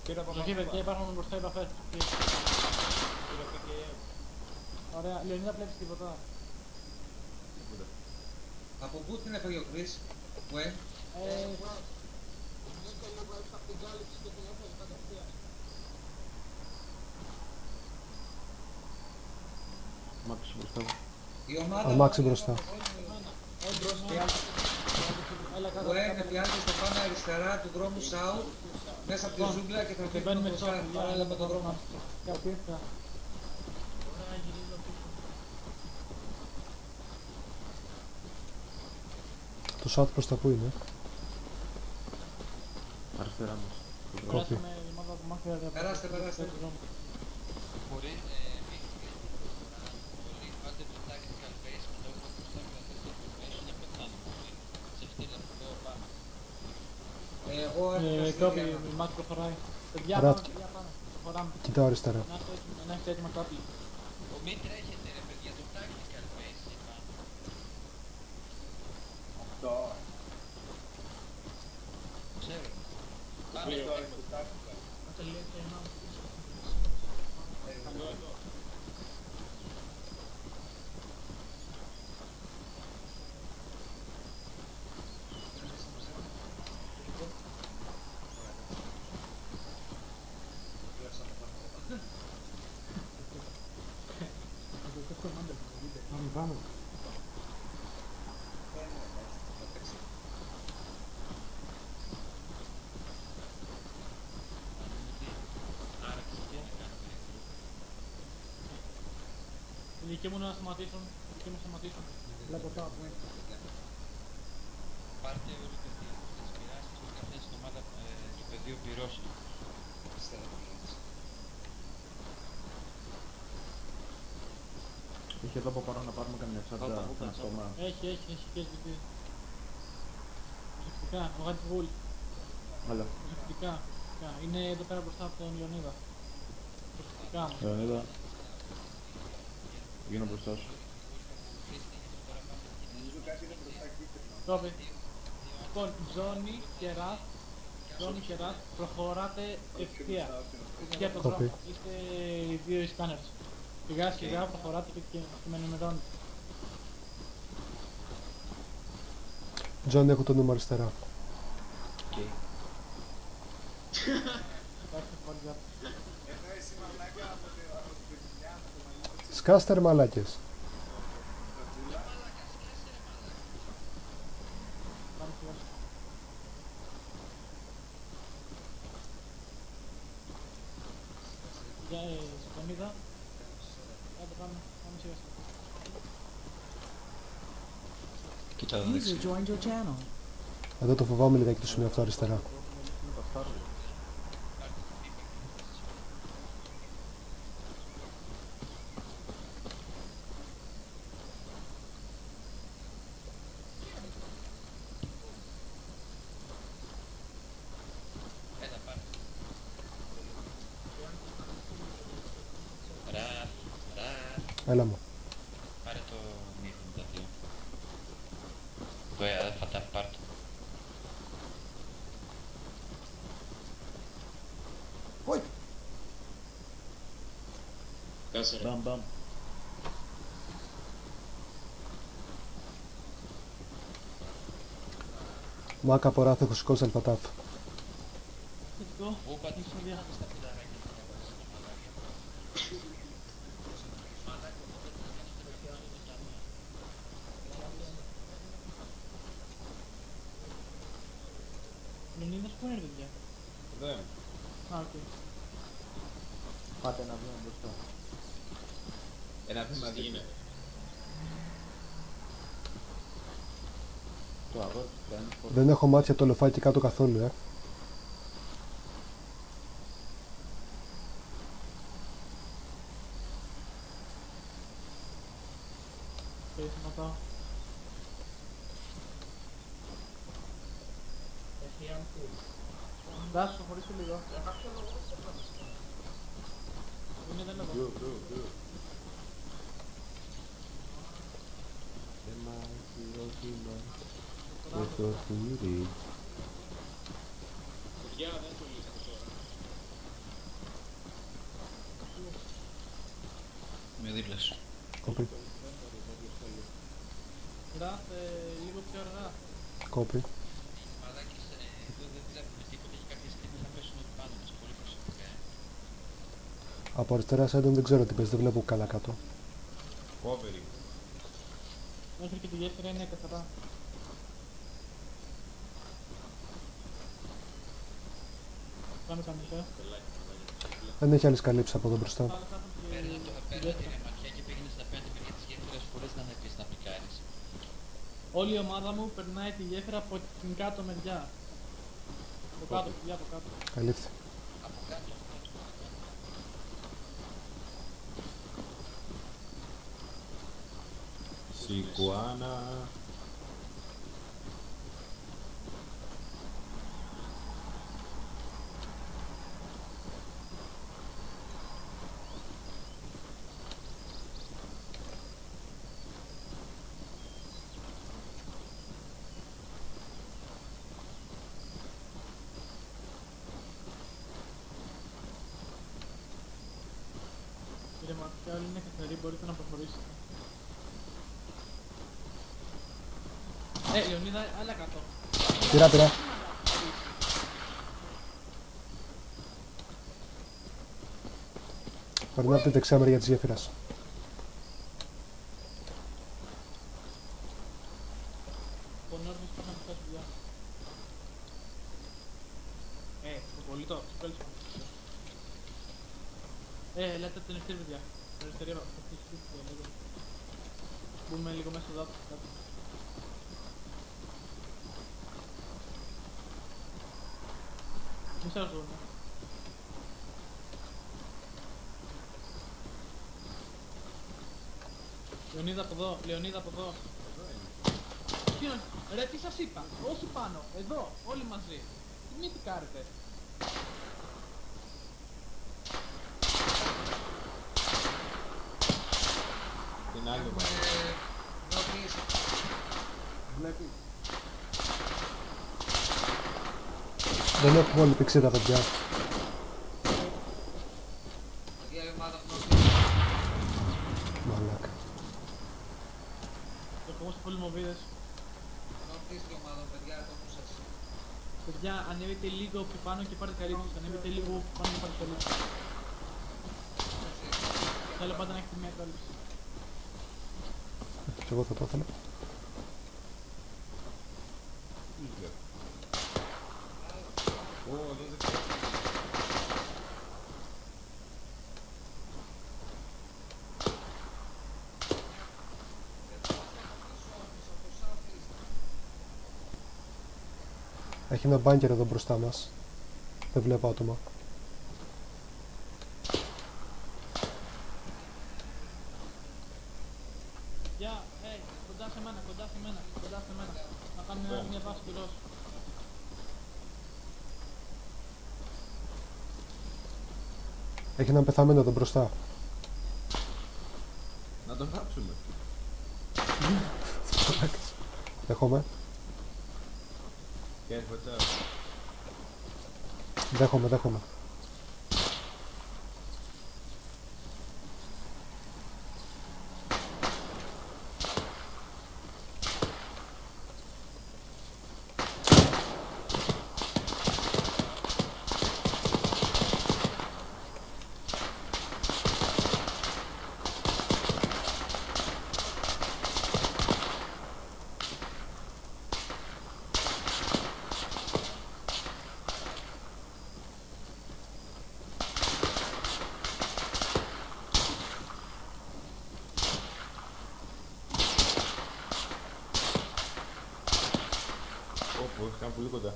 Προσοχή παιδιά, υπάρχουν μπροστά επαφές. Ωραία, Λεωνίδα βλέπεις τίποτα? Από πού την έφαγε ο Chris, Γουέν? Βγήκα λίγο έξω από την κάλυψη και την έφαγε κατευθείαν. Μάξι μπροστά μου. Η ομάδα... Ο Μάξι μπροστά. Γουέν, πιάνετε στο πάνω αριστερά του δρόμου South, μέσα από τη ζούγκλα και θα φύγουμε μπροστά, παράλληλα με τον δρόμο. Το South προς τα που είναι? Αριστερά μας. Κόπη. Περάστε. Μπορεί πολύ πάτε το tactical base με το όνομα μπροστά και το information να πεθάνω πολύ. Σε στείλα το λέω πάνω. Εγώ Κόπη, η Μάκη προχωράει. Παιδιά, πάμε. Προχωράμε. Κοιτάω αριστερά. Να έχετε έτοιμα κόπη. Μην τρέχετε ρε παιδιά, το tactical base είπα. Αυτό. Ξέρω. Πάμε Το στο tactical. Πάμε. Οι δικοί μου να σταματήσουν. Βλέπω τα που είναι. πάρτε όλοι παιδιά. Τις πειράσει στον καθένα στην ομάδα του πεδίου πυρώσει. Έχει εδώ από παρόν να πάρουμε καμιά τσάντα ένα στόμα. Έχει και SBD. Προσεκτικά, βγάλει τη βούλη. Άλλα. Προσεκτικά. Είναι εδώ πέρα μπροστά από τον Λεωνίδα. Προσεκτικά μου. Λεωνίδα. Γίνω μπροστά σου. Κόπη. Λοιπόν, Τζόνι και Ραθ, προχωράτε ευθεία. Και από τον δρόμο. Είστε οι δύο σκάνερς. Σιγά προχωράτε και με ενημερώνετε. Τζόνι, έχω το νούμερο αριστερά. Σκάστε μαλάκες. Για Λεωνίδα. Πάμε σιγά. Κοίτα εδώ δεξιά. Εδώ το φοβάμαι λιγάκι το σημείο αυτό αριστερά. Έλα μου. Πάρε το 0-2. Το φατά, πάρε το. Όχι. Μπαμ. Μάκα από ράθ έχω σηκώσει αλφατάφ. Πού πατήσαμε στα πιλαράκια. Λεωνίδας πού είναι ρε παιδιά? Δεν. Α, οκ. Πάτε ένα βήμα μπροστά. Ένα βήμα τι γίνεται. Το αγόρι κάνει. Δεν έχω μάτια το λεφάκι κάτω καθόλου, Σταματάω. Δάσου, χωρίσου λίγο. Είναι δεν εδώ. Παιδιά, δεν το λύσατε τώρα. Είμαι δίπλα σου. Κόπη. Γράφ, λίγο πιο αργά. Κόπη. Μαλάκες, εδώ δεν βλέπουμε τίποτα και κάποια στιγμή θα πέσουν όλοι πάνω μας. Πολύ προσεκτικά. Από αριστερά σέντον δεν ξέρω τι πες, δεν βλέπω καλά κάτω. Κόβερι. Μέχρι και τη γέφυρα είναι καθαρά. Πάμε καμιά. Δεν έχει άλλες καλύψεις από εδώ μπροστά. Παίρνε τη ρεματιά και πήγαινε στην απέναντι μεριά της γέφυρας χωρίς να πεις να πικάρεις. Όλη η ομάδα μου περνάει τη γέφυρα από την κάτω μεριά. Από κάτω, παιδιά, από κάτω. Καλύφθη. Από κάτω. Σικουάνα. Η ρεματιά όλη είναι καθαρή, μπορείτε να προχωρήσετε. Λεωνίδα, άλλα κάτω. Πειρά. Περνάω από τη δεξιά μεριά της γέφυρας. Ο Νόρδος πώς να πεις δουλειά. Το πολιτό, σπέλσο. Λέτε από την ευθύνη, παιδιά. Την αριστερή, μπούμε λίγο μέσα εδώ. Μη σας δω, ναι. Λεωνίδα από εδώ, Λεωνίδα από εδώ. Ποιον, ρε τι σας είπα, όχι πάνω, εδώ, όλοι μαζί. Τι μη τι κάνετε. Την άλλη μου. Βλέπεις. Δεν έχουμε όλη πηξίδα, παιδιά. Η άλλη ομάδα που Μαλάκα. Έχουμε σε πολυμοβίδες. νότιες ομάδα, παιδιά, το μου σας. Παιδιά, ανέβετε λίγο πιο πάνω και πάρετε καλύψεις. Ανέβετε λίγο πιο πάνω και πάρετε καλύψεις. Θέλω πάντα να έχετε μια κάλυψη. Κι εγώ θα το ήθελα. Εδώ δεν ξέρω. Έχει ένα μπάνκερ εδώ μπροστά μας. Δεν βλέπω άτομα. Γεια, κοντά σε μένα, κοντά σε μένα, κοντά σε μένα. Να κάνουμε μια βάση πυρός. Έχει έναν πεθαμένο εδώ μπροστά. Να το βάψουμε. Δέχομαι. Και φωτιά. Δέχομαι. Όπου, ήταν πολύ κοντά.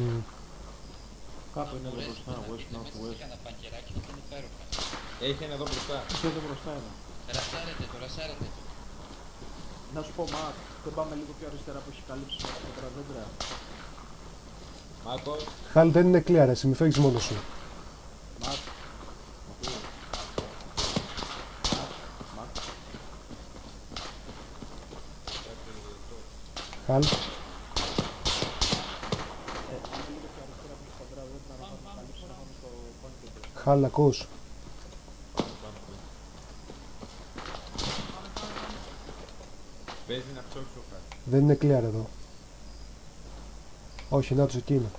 Κάπου είναι εδώ μπροστά, west, north, west. Έκανα πανκεράκι και είναι υπέροχα. Έχει ένα εδώ μπροστά. Είσαι εδώ μπροστά είναι. Ρασάρετε το. Να σου πω, Μαρκ, δεν πάμε λίγο πιο αριστερά που έχει καλύψει με τα δέντρα. Μάκο. Χάλ δεν είναι clear, εσύ μη φεύγεις μόνος σου. Μαρκ. Μαρκ. Χάλ. Χάλ, ακούς. Δεν είναι clear εδώ. Όχι, να τους εκεί είναι.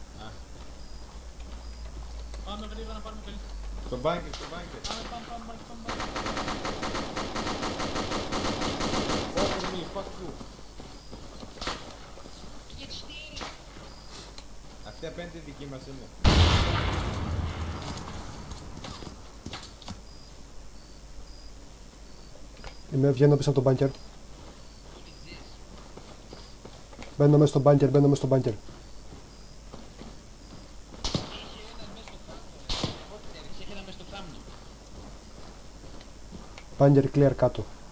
Πάμε γρήγορα να πάρουμε καλή. Στο μπάνκερ, στο μπάνκερ. Πάμε. Over me, fuck you. Αυτή απέναντι δική μας είναι. Βγαίνω πίσω από τον bunker. Μπαίνω μέσα στο bunker, Είχε ένα μέσα στο κάμνο. Bunker clear κάτω.